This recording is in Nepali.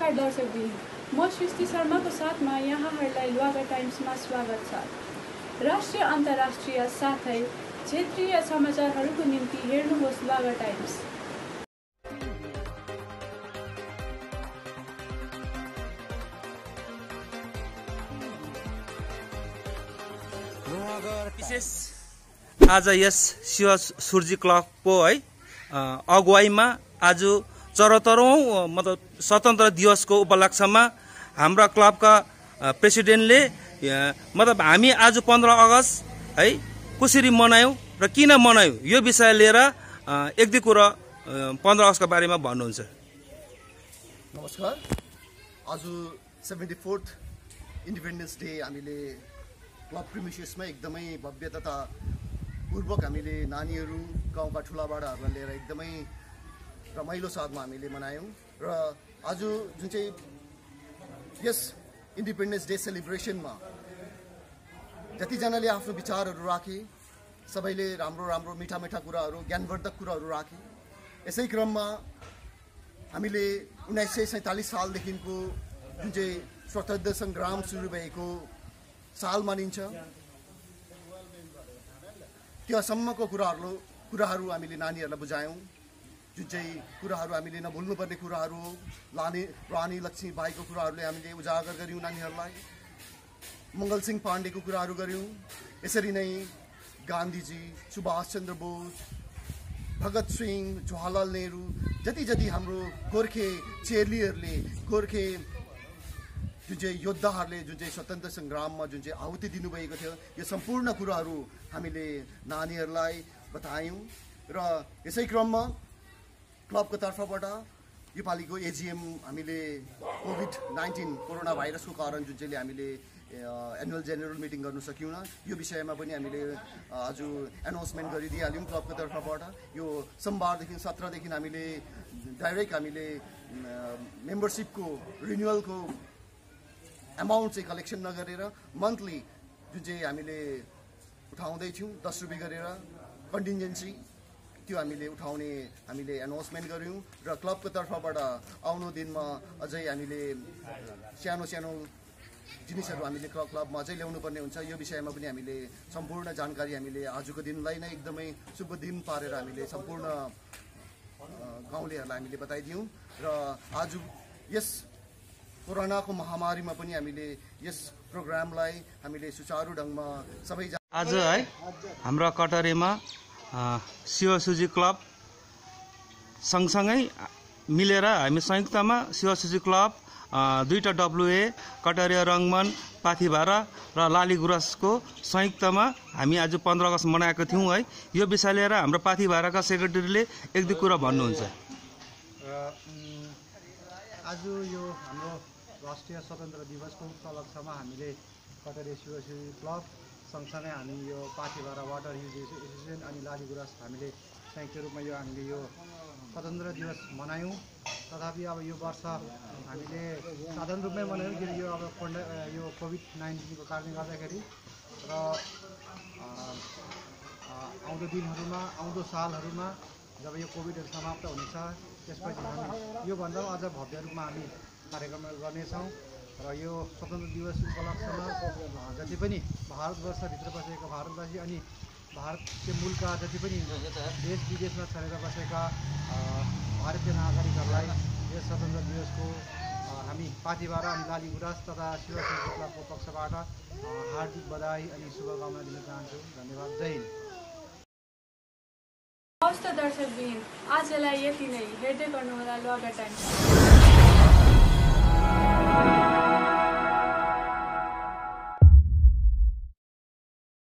नमस्कार दर्शकवृन्द, म सृष्टि शर्माको साथमा यहाँहरूलाई लुवागा टाइम्समा स्वागत छ। राष्ट्रिय अन्तर्राष्ट्रिय साथै क्षेत्रीय समाचारहरूको निम्ति हेर्नुहोस् लुवागा टाइम्स। विशेष आज यस शिव सूर्य क्लबको अगुवाईमा आज 74औं मतलब स्वतन्त्र दिवसको उपलक्ष्यमा हाम्रा क्लबका प्रेसिडेन्टले मतलब हामी आज 15 अगस्त कसरी मनायौं र किन मनायौं यो विषय लिएर एक दुई कुरा 15 अगस्तको बारेमा भन्नुहुन्छ। नमस्कार। आज 74th इन्डिपेन्डेन्स डे हामीले क्लब प्रिमिसेसमा एकदमै भव्य तथा पूर्वक हामीले नानीहरू गाउँका ठुलाबडाहरूलाई लिएर एकदमै रमाइलो साथमा हामीले मनायौं र आज जुन चाहिँ यस इन्डिपेन्डेन्स डे सेलिब्रेसनमा जतिजनाले आफ्नो विचारहरू राखे, सबैले राम्रो राम्रो मिठा मिठा कुराहरू ज्ञानवर्धक कुराहरू राखे। यसै क्रममा हामीले 1947 सालदेखिको जुन चाहिँ स्वतन्त्र सङ्ग्राम सुरु भएको साल मानिन्छ, त्यसम्मको कुराहरू हामीले नानीहरूलाई बुझायौँ। जुन चाहिँ कुराहरू हामीले नभुल्नुपर्ने कुराहरू हो, रानी लक्ष्मीबाईको कुराहरूले हामीले उजागर गऱ्यौँ, नानीहरूलाई मङ्गल सिंह पाण्डेको कुराहरू गऱ्यौँ। यसरी नै गान्धीजी, सुभाष चन्द्र बोस, भगत सिंह, जवाहरलाल नेहरू, जति हाम्रो गोर्खे चेलीहरूले, गोर्खे जुन चाहिँ योद्धाहरूले जुन चाहिँ स्वतन्त्र सङ्ग्राममा जुन चाहिँ आहुति दिनुभएको थियो, यो सम्पूर्ण कुराहरू हामीले नानीहरूलाई बतायौँ। र यसै क्रममा क्लबको तर्फबाट योपालिको एजिएम हामीले कोभिड-19 कोरोना भाइरसको कारण जुन चाहिँले हामीले एनुअल जेनरल मिटिङ गर्न सकिएन, यो विषयमा पनि हामीले आज एनाउन्समेन्ट गरिदिइहाल्यौँ क्लबको तर्फबाट। यो सोमबारदेखि 17देखि हामीले डाइरेक्ट हामीले मेम्बरसिपको रिन्युअलको एमाउन्ट चाहिँ कलेक्सन नगरेर मन्थली जुन चाहिँ हामीले उठाउँदैथ्यौँ 10 रुपियाँ गरेर कन्टिन्जेन्सी, त्यो हामीले उठाउने हामीले एनाउन्समेन्ट गऱ्यौँ। र क्लबको तर्फबाट आउनु दिनमा अझै हामीले सानो सानो जिनिसहरू हामीले क्लबमा अझै ल्याउनुपर्ने हुन्छ। यो विषयमा पनि हामीले सम्पूर्ण जानकारी हामीले आजको दिनलाई नै एकदमै शुभ दिन पारेर हामीले सम्पूर्ण गाउँलेहरूलाई हामीले बताइदियौँ। र आज यस कोरोनाको महामारीमा पनि हामीले यस प्रोग्रामलाई हामीले सुचारू ढङ्गमा सबै आज हाम्रो कटरेमा शिव सूर्य क्लब सँगसँगै मिलेर हामी संयुक्तमा शिव सूर्य क्लब, दुईटा WA, कटरिया रङ्गमन, पाथिभारा र लालीगुराँसको संयुक्तमा हामी आज 15 अगस्त मनाएको थियौँ। यो विषय लिएर हाम्रो पाथिभाराका सेक्रेटरीले एक दुई कुरा भन्नुहुन्छ। आज यो हाम्रो राष्ट्रिय स्वतन्त्र दिवसको उपलक्ष्यमा हामीले कटरे शिव सूर्य क्लब सँगसँगै हामी यो पाथिभारा वाटर युज एसोसिएसन अनि लालीगुराँस हामीले संयुक्त रूपमा यो हामीले यो स्वतन्त्र दिवस मनायौँ। तथापि अब यो वर्ष हामीले साधारण रूपमै मनायौँ किनकि यो अब यो कोभिड-19 को कारणले गर्दाखेरि र आउँदो दिनहरूमा, आउँदो सालहरूमा जब यो कोभिडहरू समाप्त हुनेछ त्यसपछि हामी योभन्दा अझ भव्य रूपमा हामी कार्यक्रमहरू गर्नेछौँ। र यो स्वतन्त्र दिवस उपलक्ष्यमा जति पनि भारतवर्षभित्र बसेका भारतवासी अनि भारतीय मूलका जति पनि देश विदेशमा छरेर बसेका भारतीय नागरिकहरूलाई यस स्वतन्त्र दिवसको हामी पाथिभारा अनि लालीगुराँस तथा शिव सूर्य क्लबको पक्षबाट हार्दिक बधाई अनि शुभकामना दिन चाहन्छु। धन्यवाद। जय हिन्द। हवस् त दर्शकवृन्द, आजलाई यति नै। हेर्दै गर्नुहोला लुवागा टाइम्स।